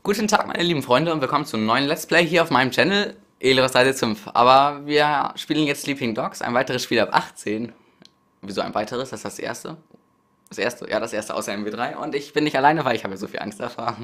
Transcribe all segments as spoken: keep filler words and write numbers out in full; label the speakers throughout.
Speaker 1: Guten Tag, meine lieben Freunde, und willkommen zu einem neuen Let's Play hier auf meinem Channel, Eleros fünf. Aber wir spielen jetzt Sleeping Dogs, ein weiteres Spiel ab achtzehn. Wieso ein weiteres? Das ist das erste? Das erste, ja, das erste außer M W drei. Und ich bin nicht alleine, weil ich habe ja so viel Angst davor.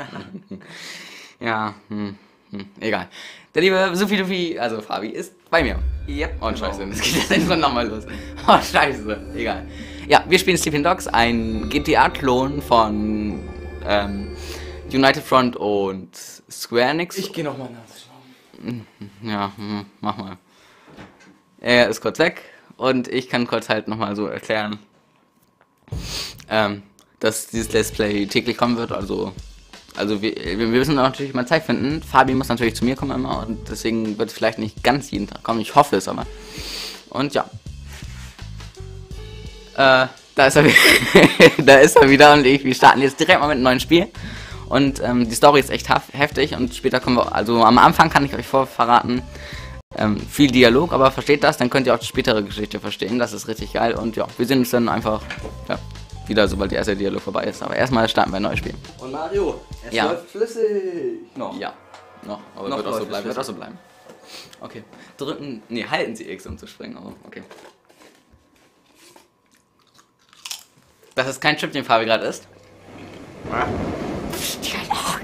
Speaker 1: ja, hm, hm, egal. Der liebe Sufi Lufi, also Fabi, ist bei mir.
Speaker 2: Yep,
Speaker 1: oh,
Speaker 2: genau.
Speaker 1: scheiße, das geht jetzt endlich nochmal los. Oh, scheiße, egal. Ja, wir spielen Sleeping Dogs, ein G T A-Klon von ähm, United Front und Square Enix.
Speaker 2: Ich gehe nochmal nachschauen.
Speaker 1: Ja, hm, mach mal. Er ist kurz weg und ich kann kurz halt nochmal so erklären, ähm, dass dieses Let's Play täglich kommen wird, also also wir, wir müssen natürlich mal Zeit finden. Fabi muss natürlich zu mir kommen immer und deswegen wird es vielleicht nicht ganz jeden Tag kommen, ich hoffe es aber. Und ja. Äh, da ist er wieder, da ist er wieder und ich, wir starten jetzt direkt mal mit einem neuen Spiel. Und ähm, die Story ist echt heftig und später kommen wir, also am Anfang kann ich euch vorverraten, ähm, viel Dialog, aber versteht das, dann könnt ihr auch die spätere Geschichte verstehen, das ist richtig geil und ja, wir sehen uns dann einfach ja, wieder, sobald der erste Dialog vorbei ist, aber erstmal starten wir ein neues Spiel.
Speaker 2: Und Mario, es
Speaker 1: Ja.
Speaker 2: läuft flüssig. Noch.
Speaker 1: Ja, noch, aber
Speaker 2: Noch
Speaker 1: wird auch so
Speaker 2: läuft
Speaker 1: bleiben,
Speaker 2: es
Speaker 1: wird auch so bleiben. Okay, drücken, nee, halten Sie X, um zu springen, oh, okay. Das ist kein Chip, den Fabi gerade ist.
Speaker 2: Ah.
Speaker 1: Dialog.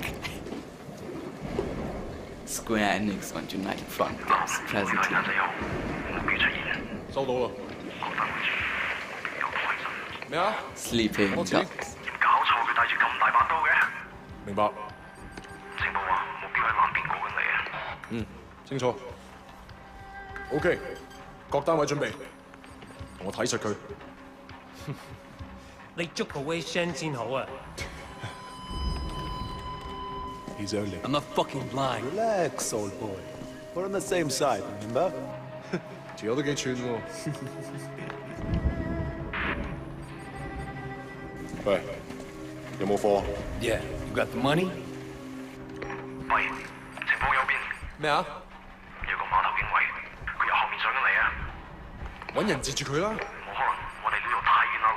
Speaker 1: Square Enix und United Front Games präsentieren.
Speaker 3: 收到啦。咩啊？
Speaker 1: Sleeping
Speaker 3: 我知。搞
Speaker 1: Dogs.
Speaker 3: 錯，佢帶住咁大把刀嘅。明白。情報話目標喺南邊過緊嚟啊。嗯，清楚。OK，各單位準備，同我睇實佢。
Speaker 4: 你捉個 Wei Shen 先好啊！
Speaker 3: He's only.
Speaker 4: I'm not fucking blind.
Speaker 5: Relax, old boy. We're on the same side, remember?
Speaker 3: 條友都幾串喎。喂，有冇貨？
Speaker 4: Yeah, you got the money?
Speaker 3: 喂，情況有變。咩啊？有個碼頭警衛，佢由後面上緊嚟啊！揾人截住佢啦！冇可能，我哋呢度太遠啦，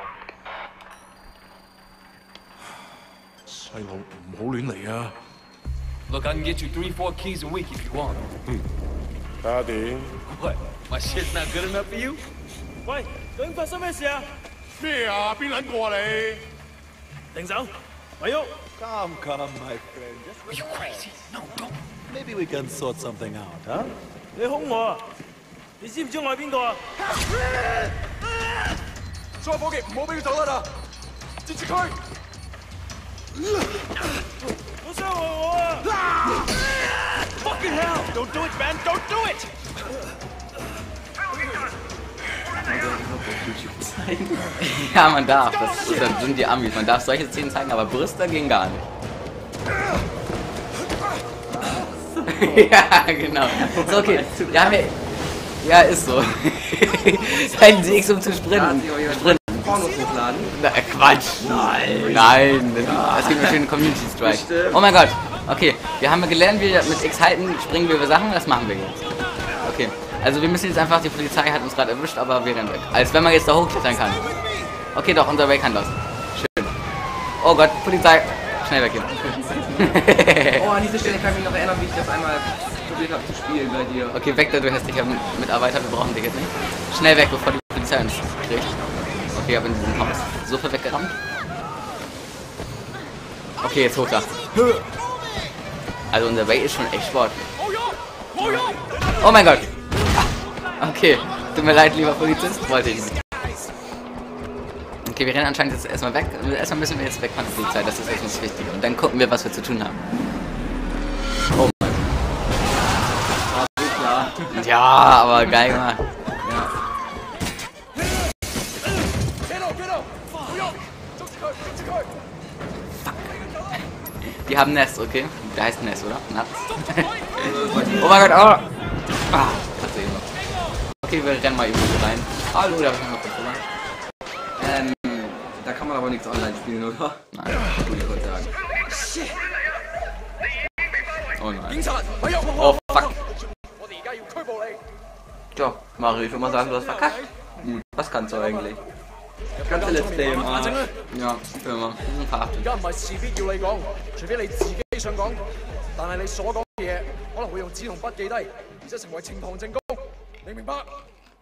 Speaker 3: 路。細路唔好亂嚟啊！
Speaker 4: Look, I can get you three, four keys a week if you want.
Speaker 3: 睇下點？
Speaker 4: What? My shit's not good enough for you?
Speaker 6: 喂，究竟發生咩事啊？
Speaker 3: 咩啊？邊撚個啊你？
Speaker 6: 停手，咪喐！
Speaker 5: Come, come, my friend. Just
Speaker 4: Are you crazy? No, don't.
Speaker 5: maybe we can sort something out, huh?
Speaker 6: 你兇我啊！你知唔知我係邊個啊？
Speaker 3: 所有伙計唔好俾佢走得啦！截住佢！
Speaker 6: 好傷害我啊 ！Fucking hell! Don't do it, man! Don't do it!
Speaker 1: Ja, man darf, das ist, das sind die Amis, man darf solche Szenen zeigen, aber Brüste gehen gar nicht. Ja, genau. So, okay, wir haben ja, ja, ist so. Halten Sie X, um zu sprinten. Sprinten.
Speaker 2: Pornos hochladen.
Speaker 1: Na, Quatsch. Nein. Nein, das gibt einen schönen Community Strike. Oh mein Gott. Okay, wir haben gelernt, wie wir mit X halten, springen wir über Sachen, das machen wir jetzt. Okay, also wir müssen jetzt einfach, die Polizei hat uns gerade erwischt, aber wir rennen weg. Als wenn man jetzt da hochklettern kann. Okay, doch, unser Weg kann los. Schön. Oh Gott, Polizei. Schnell weg hier.
Speaker 2: Oh, an dieser Stelle kann ich mich noch erinnern, wie ich das einmal probiert habe zu spielen bei dir.
Speaker 1: Okay, weg da, du hässlicher Mitarbeiter, wir brauchen dich jetzt nicht. Schnell weg, bevor die Polizei uns kriegt. Okay, aber in diesem Haus. Sofa weggerammt. Okay, jetzt hoch da. Also unser Way ist schon echt sportlich. Oh mein Gott. Ah, okay, tut mir leid, lieber Polizist, wollte ich nicht. Okay, wir rennen anscheinend jetzt erstmal weg. Erstmal müssen wir jetzt weg von der Polizei, das ist jetzt nicht wichtig. Und dann gucken wir, was wir zu tun haben. Oh Mann. Ja, aber geil gemacht. Ja. Die haben Nest, okay? Der heißt Nest, oder? Nuts. Oh mein Gott, oh! Ah, Katze eben noch. Okay, wir rennen mal irgendwo rein. Hallo, da hab ich noch kurz gemacht.
Speaker 2: Ähm, da kann man aber nichts online spielen, oder?
Speaker 1: Nein,
Speaker 2: Würde ich kurz sagen.
Speaker 1: oh nein. Oh fuck. Tja, Mario, ich würde mal sagen, du hast verkackt. Hm, was kannst du eigentlich?
Speaker 2: Das ganze Let's Play im Arsch.
Speaker 1: Ja, für immer. Wir sind verhaftet.
Speaker 6: 而家唔係事必要你講，除非你自己
Speaker 3: 想講，但係你所講嘅嘢可能會用紙同筆記低，而且成為呈堂證供，明唔明白？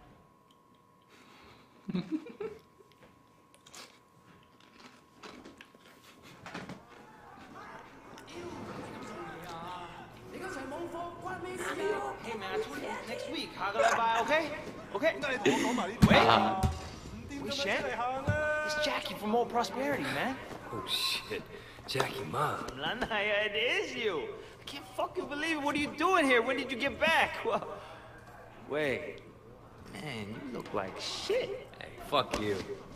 Speaker 4: Hey man, I told you next week，下個禮拜 ，OK？OK？ 點解你同我講埋呢啲啊？喂 ，Shen， it's Jackie from Old Prosperity, man.
Speaker 7: Oh shit, Jackie Ma.
Speaker 4: Lanaya, it is you. I can't fucking believe it. What are you doing here? When did you get back? Well, wait, man, you look like shit.
Speaker 7: Hey, fuck you.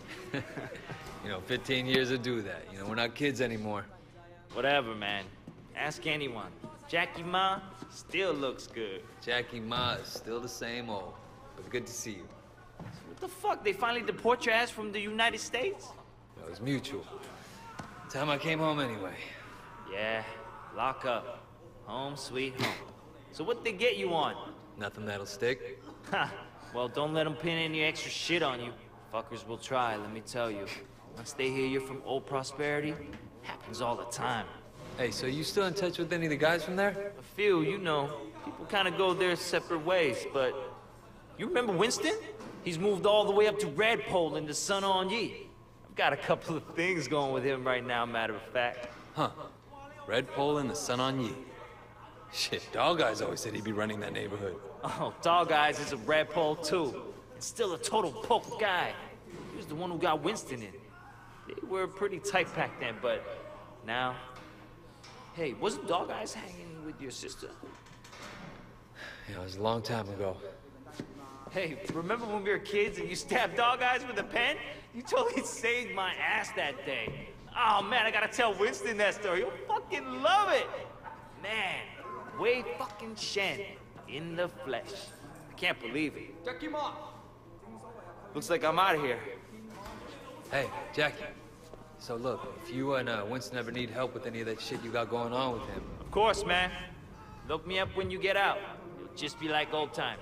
Speaker 7: You know, fifteen years to do that. You know, we're not kids anymore.
Speaker 4: Whatever, man. Ask anyone. Jackie Ma still looks good.
Speaker 7: Jackie Ma is still the same old, but good to see you.
Speaker 4: What the fuck? They finally deport your ass from the United States?
Speaker 7: It was mutual. Time I came home anyway.
Speaker 4: Yeah, lock up. Home sweet home. So what they get you on?
Speaker 7: Nothing that'll stick.
Speaker 4: Ha! Well, don't let them pin any extra shit on you. Fuckers will try, let me tell you. Once they hear you're from Old Prosperity, happens all the time.
Speaker 7: Hey, so you still in touch with any of the guys from there?
Speaker 4: A few, you know. People kind of go their separate ways, but... You remember Winston? He's moved all the way up to Redpole in the Sun On Yi. I've got a couple of things going with him right now, matter of fact.
Speaker 7: Huh. Redpole and the Sun On Yi. Shit, Dog Eyes always said he'd be running that neighborhood.
Speaker 4: Oh, Dog Eyes is a Redpole too. And still a total poke guy. He was the one who got Winston in. They were pretty tight back then, but now... Hey, wasn't Dog Eyes hanging with your sister?
Speaker 7: Yeah, it was a long time ago.
Speaker 4: Hey, remember when we were kids and you stabbed Dog Eyes with a pen? You totally saved my ass that day. Oh man, I gotta tell Winston that story. He'll fucking love it. Man, Wei fucking Shen in the flesh. I can't believe it. Jackie Ma. Looks like I'm out of here.
Speaker 7: Hey, Jackie. So look, if you and uh, Winston ever need help with any of that shit you got going on with him...
Speaker 4: Of course, man. Look me up when you get out. It'll just be like old times.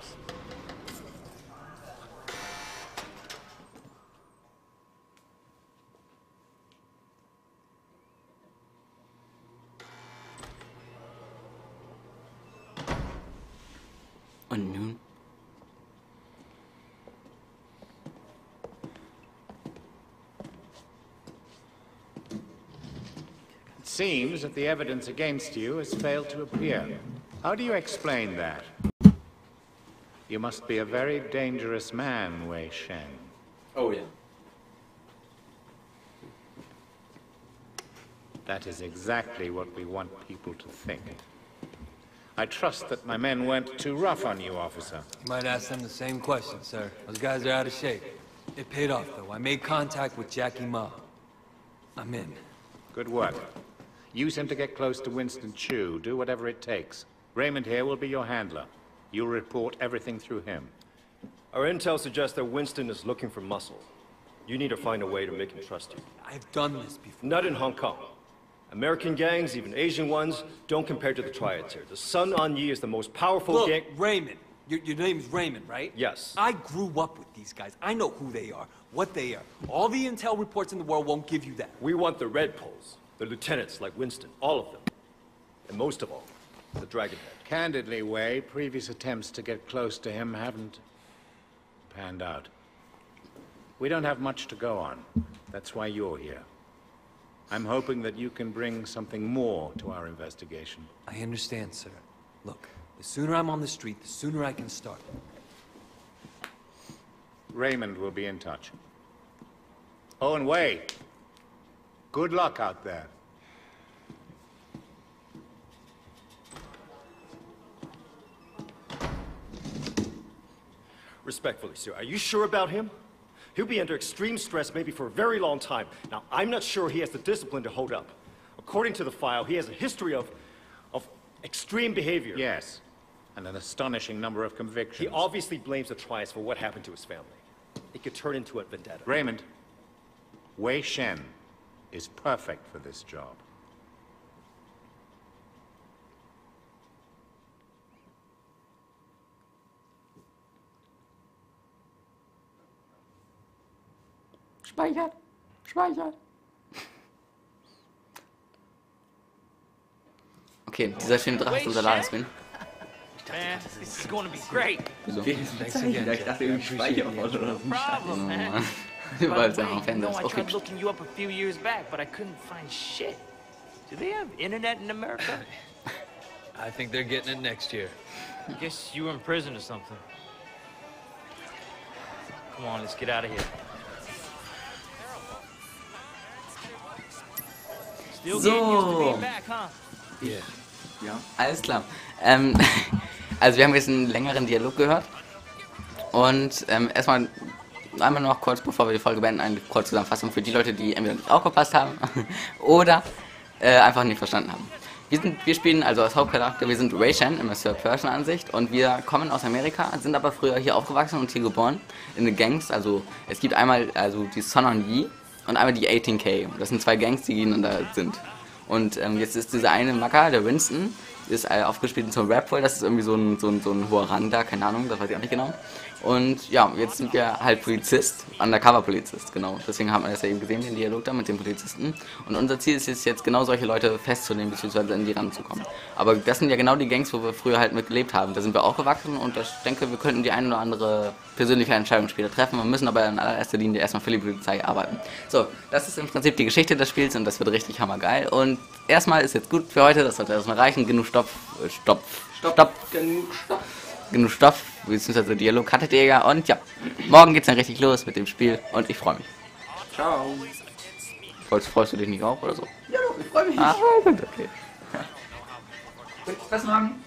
Speaker 1: Und nun?
Speaker 8: It seems that the evidence against you has failed to appear. How do you explain that? You must be a very dangerous man, Wei Shen.
Speaker 2: Oh, yeah.
Speaker 8: That is exactly what we want people to think. I trust that my men weren't too rough on you, officer.
Speaker 7: You might ask them the same question, sir. Those guys are out of shape. It paid off, though. I made contact with Jackie Ma. I'm in.
Speaker 8: Good work. Use him to get close to Winston Chu. Do whatever it takes. Raymond here will be your handler. You'll report everything through him.
Speaker 9: Our intel suggests that Winston is looking for muscle. You need to find a way to make him trust you.
Speaker 7: I've done this before.
Speaker 9: Not in Hong Kong. American gangs, even Asian ones, don't compare to the Triads here. The Sun On Yi is the most powerful
Speaker 7: Look,
Speaker 9: gang-
Speaker 7: Raymond. Your, your name's Raymond, right?
Speaker 9: Yes.
Speaker 7: I grew up with these guys. I know who they are, what they are. All the intel reports in the world won't give you that.
Speaker 9: We want the Red Poles, the lieutenants like Winston, all of them. And most of all, the Dragonhead.
Speaker 8: Candidly, Wei, previous attempts to get close to him haven't panned out. We don't have much to go on. That's why you're here. I'm hoping that you can bring something more to our investigation.
Speaker 7: I understand, sir. Look, the sooner I'm on the street, the sooner I can start.
Speaker 8: Raymond will be in touch. Oh, and Wei, good luck out there.
Speaker 9: Respectfully, sir, are you sure about him? He'll be under extreme stress maybe for a very long time. Now, I'm not sure he has the discipline to hold up. According to the file, he has a history of... of extreme behavior.
Speaker 8: Yes, and an astonishing number of convictions.
Speaker 9: He obviously blames the Triads for what happened to his family. It could turn into a vendetta.
Speaker 8: Raymond, Wei Shen is perfect for this job.
Speaker 1: Speichert. Speichert. Okay, dieser schöne Drache ist unser Ladescreen.
Speaker 4: Man, this is gonna be great.
Speaker 1: Wieso?
Speaker 7: Thanks again.
Speaker 2: Ich dachte irgendwie Speicherort oder so.
Speaker 4: Problem, man.
Speaker 1: Weil es
Speaker 4: By
Speaker 1: ja
Speaker 4: the
Speaker 1: am
Speaker 4: way,
Speaker 1: Fernseher
Speaker 4: you
Speaker 1: ist.
Speaker 4: know, I
Speaker 1: Okay.
Speaker 4: tried looking you up a few years back, but I couldn't find shit. Do they have internet in America?
Speaker 7: I think they're getting it next year.
Speaker 4: Guess you were in prison or something. Come on, let's get out of here. Still
Speaker 1: So.
Speaker 4: getting used to being back, huh?
Speaker 7: Yeah.
Speaker 2: Ja.
Speaker 1: Alles klar. Ähm, also wir haben jetzt einen längeren Dialog gehört. Und ähm, erstmal einmal noch kurz, bevor wir die Folge beenden, eine kurze Zusammenfassung für die Leute, die entweder nicht aufgepasst haben oder äh, einfach nicht verstanden haben. Wir, sind, wir spielen also als Hauptcharakter, wir sind Wei Shen in der Third-Person-Ansicht und wir kommen aus Amerika, sind aber früher hier aufgewachsen und hier geboren in den Gangs. Also es gibt einmal also die Sun On Yi und einmal die achtzehn K. Das sind zwei Gangs, die gegeneinander sind. Und ähm, jetzt ist dieser eine Macker, der Winston, ist äh, aufgespielt zum Rap-Voll, das ist irgendwie so ein, so, ein, so ein hoher Randa, keine Ahnung, das weiß ich auch nicht genau. Und ja, jetzt sind wir halt Polizist, Undercover-Polizist, genau. Deswegen haben wir das ja eben gesehen, den Dialog da mit den Polizisten. Und unser Ziel ist jetzt, jetzt genau solche Leute festzunehmen, beziehungsweise in die ranzukommen. Aber das sind ja genau die Gangs, wo wir früher halt mitgelebt haben. Da sind wir aufgewachsen und ich denke, wir könnten die eine oder andere persönliche Entscheidung später treffen. Wir müssen aber in allererster Linie erstmal für die Polizei arbeiten. So, das ist im Prinzip die Geschichte des Spiels und das wird richtig hammergeil. Und erstmal ist jetzt gut für heute, das sollte erstmal reichen. Genug Stoff, äh, Stopp,
Speaker 2: Stopp.
Speaker 1: Stopp.
Speaker 2: Genug Stopp.
Speaker 1: Genug Stoff, beziehungsweise Dialog hattet ihr ja. Und ja, morgen geht's dann richtig los mit dem Spiel und ich freue mich.
Speaker 2: Ciao.
Speaker 1: Freust, freust du dich nicht auch oder so?
Speaker 2: Ja doch, ich freue mich.
Speaker 1: Ah, gut, okay.
Speaker 2: Bis morgen.